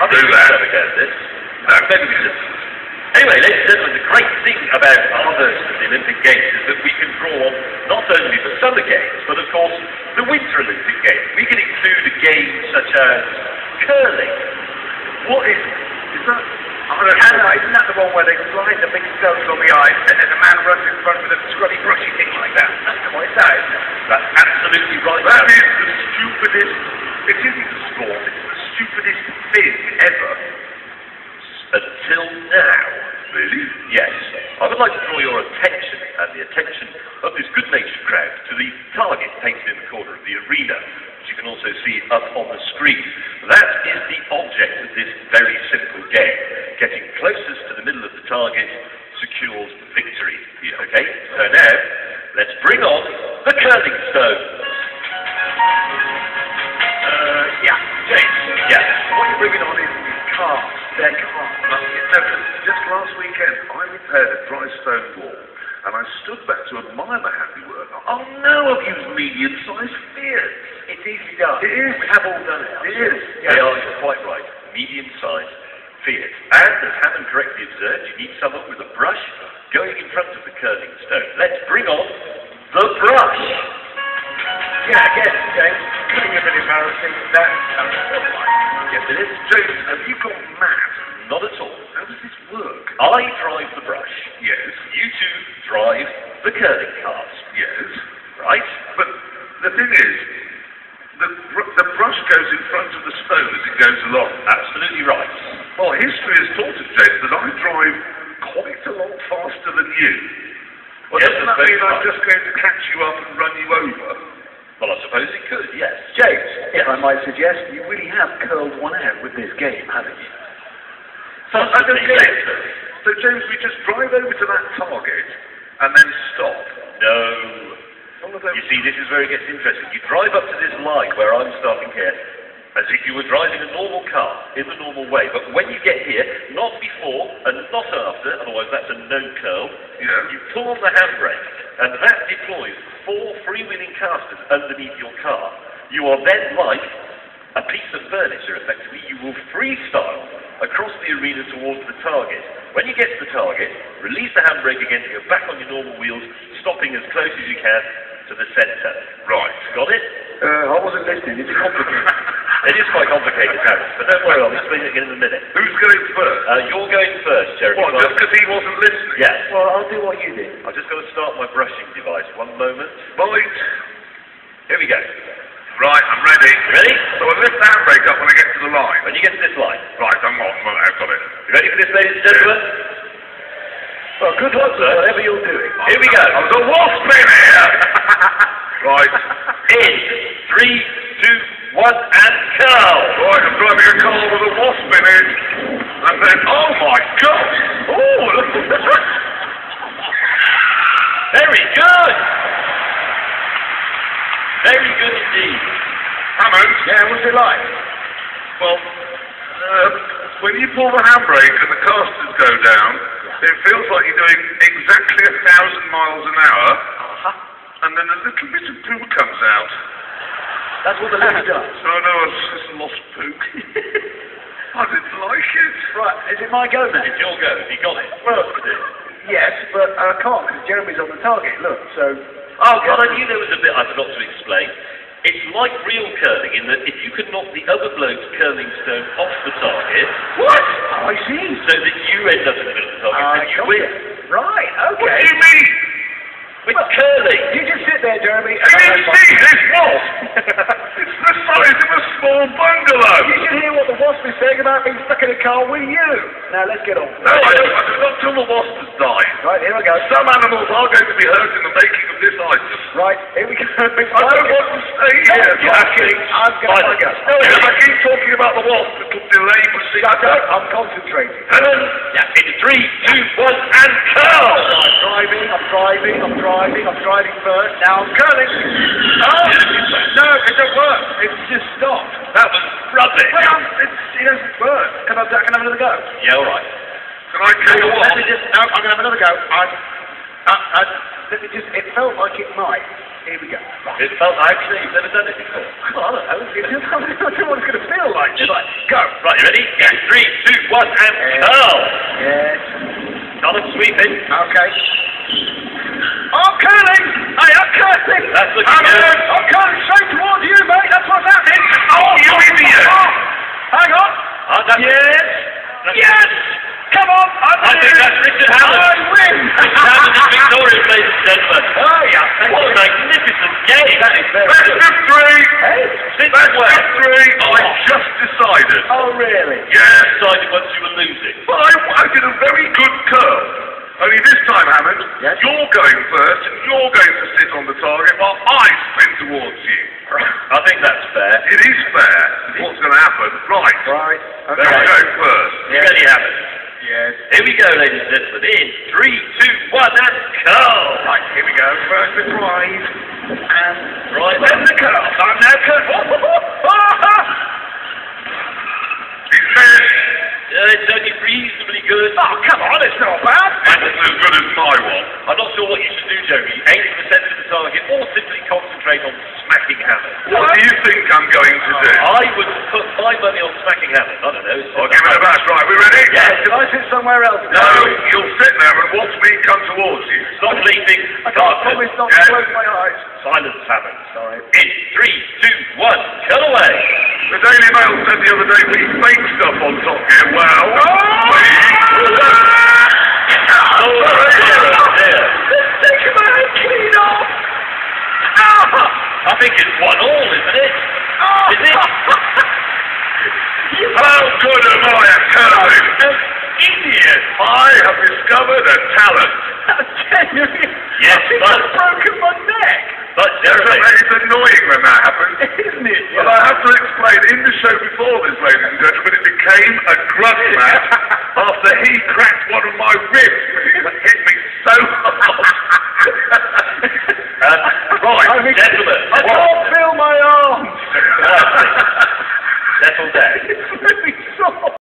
Can't do that. No. Maybe we just... Anyway, ladies and gentlemen, the great thing about our version of the Olympic Games is that we can draw on not only the Summer Games, but of course the Winter Olympic Games. We can include a game such as curling. What is that? I don't know. Isn't that the one where they slide the big stones on the ice and then the man runs in front with a scrubby brushy thing like that? That's what it is. That's absolutely right. That is the stupidest... It isn't a sport. It's the stupidest thing ever. Until now. Really? Yes. I would like to draw your attention and the attention of this good-natured crowd to the target painted in the corner of the arena, which you can also see up on the screen. That is the object of this very simple game. Getting closest to the middle of the target secures victory. Okay? So now, let's bring on the curling stone. Yeah. James. Yeah. What you're bringing on is cars. They're cars. Just last weekend, I repaired a dry stone wall, and I stood back to admire the handiwork. Oh no, I've used medium-sized Fiats. It's easy done. It is. We have all done it. It is. They are, you're quite right. Medium-sized Fiat. And as Hammond correctly observed, you need someone with a brush going in front of the curling stone. Let's bring on the brush. Yeah, I guess, James. Getting a bit embarrassing. That's Yes, it is. James, have you gone mad? Not at all. How does this work? I drive the brush. Yes. You two drive the curling cart. Yes. Right? But the thing is, the brush goes in front of the stone as it goes along. Absolutely right. Well, history has taught us, James, that I drive quite a lot faster than you. Well, Yes, doesn't that that's mean very I'm just going to catch you up and run you over? Well, I suppose it could, yes. James, if I might suggest, you really have curled one out with this game, haven't you? I don't get it. So, James, we just drive over to that target and then stop. No. All of them. You see, this is where it gets interesting. You drive up to this line where I'm stopping here, as if you were driving a normal car, in the normal way. But when you get here, not before and not after, otherwise that's a no curl, Yeah. you pull on the handbrake, and that deploys 4 freewheeling casters underneath your car. You are then like a piece of furniture, effectively. You will freestyle across the arena towards the target. When you get to the target, release the handbrake again to go back on your normal wheels, stopping as close as you can to the centre. Right. Got it? I wasn't listening. It's complicated. It is quite complicated, Harris, but don't worry, I'll explain it again in a minute. Who's going first? You're going first, Jeremy. What, just because he wasn't listening? Yes. Well, I'll do what you did. I've just got to start my brushing device. One moment. Right. Here we go. Right, I'm ready. Ready? So I'll lift the handbrake up when I get to the line. When you get to this line. Right, I'm on. Well, I've got it. You ready for this, ladies and gentlemen? Well, good luck, sir, whatever you're doing. Here we go. There's a wasp in here! Right. In 3, 2, 1, and curl. Right, I'm driving a car with a wasp in it. And then, oh my God! Oh, look at that. Very good. Very good indeed. Hammond? Yeah, what's it like? Well, when you pull the handbrake and the casters go down, it feels like you're doing exactly 1,000 miles an hour, and then a little bit of poo comes out. That's what the lady does. No, it's lost poo. I didn't like it. Right, is it my go now? It's your go. Have you got it? Well, yes, but I can't because Jeremy's on the target. Look, so... Oh, God, I knew there was a bit I forgot to explain. It's like real curling in that if you could knock the other bloke's curling stone off the target... What? Oh, I see. So that you end up in the middle of the target and you win. Right, okay. What do you mean? With curling. You just sit there, Jeremy. You didn't see this wasp? It's the size of a small bungalow. You should hear what the wasp is saying about being stuck in a car with you. Now, let's get on. No, I don't. Not till the wasp has died. Right, here we go. Some animals are going to be hurt in the making of this item. Right, here we go. I don't want to stay here. I'm going to go. No, if I keep talking about the wasp, it will delay proceedings. I'm concentrating. Helen, yeah, in 3, 2, 1, and curl! I'm driving first. Now I'm curling. Oh! No, it don't work. It's just stopped. That was rubbish. Well, it doesn't work. Can I have another go? Yeah, all right. Can I tell you what? Let me just... No, I'm going to have another go. Let me just... It felt like it might. here we go. Right. It felt actually you've never done it before. Well, I don't know. I don't know what it's going to feel like. Just like, go. Right, you ready? Yeah. 3, 2, 1, and curl. Yes. Colin sweeping. Okay. I'm curling! Hey, I'm curling! That's looking good. I'm curling straight towards you, mate. That's what's happening. Oh, you idiot! Hang on. Yes! Yes! Come on! I think that's Richard Hammond. I win! Richard Hammond is victorious, ladies and gentlemen. Oh, yeah. What a magnificent game. That is very Best good. of 3! Hey? Since Best when? of 3! I just decided. Oh, really? Yes. Decided once you were losing. Well, I did a very good curl. Only this time, Hammond, Yes? you're going first and you're going to sit on the target while I spin towards you. I think that's fair. It is fair. What's going to happen? Right. Right. I'm Okay. going to go first. You ready, Hammond? Yes. Here we go, ladies and gentlemen. In 3, 2, 1, and curl. Right, here we go. First the drive. And Right, then the curl. I'm now curling. He's missed. It's only reasonably good. Oh, come on, it's not bad. That wasn't as good as my one. I'm not sure what you should do, Jeremy. Aim for the centre of the target, or simply concentrate on smacking Hammond. What do you think I'm going to do? I would put my money on smacking Hammond. I don't know. I'll give it a bash. Right, we ready? Yes. Can I sit somewhere else? No, you'll sit there and watch me come towards you. Stop leaping. I can't promise not to Yes. close my eyes. Silence, Hammond. Sorry. In 3, 2, 1, cut away. The Daily Mail said the other day we fake stuff on Top Gear. Well, Dear. Take my head clean off. I think it's 1-1, isn't it? Is it? how good am I at curling? Idiot! I have discovered a talent. Genuinely. Yes, I think but- I've broken my neck. But, Jeremy, It's annoying when that happens. Isn't it? But I have to explain, in the show before this, ladies and gentlemen, it became a grunt match after he cracked one of my ribs. He hit me so hard. right, gentlemen. I can't feel my arms. Settle down. It's really sore.